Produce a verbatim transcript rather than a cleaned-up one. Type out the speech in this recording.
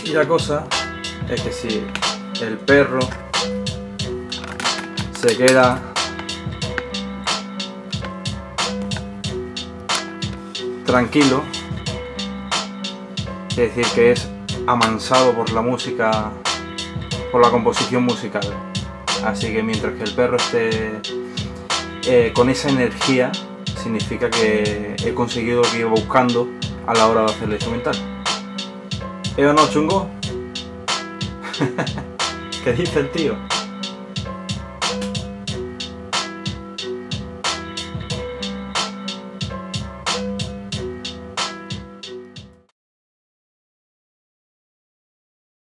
Y la cosa es que si el perro se queda tranquilo, quiere decir que es amansado por la música, por la composición musical. Así que mientras que el perro esté eh, con esa energía, significa que he conseguido lo que iba buscando a la hora de hacer el instrumental. ¿Eh o no, Chungo? ¿Qué dice el tío?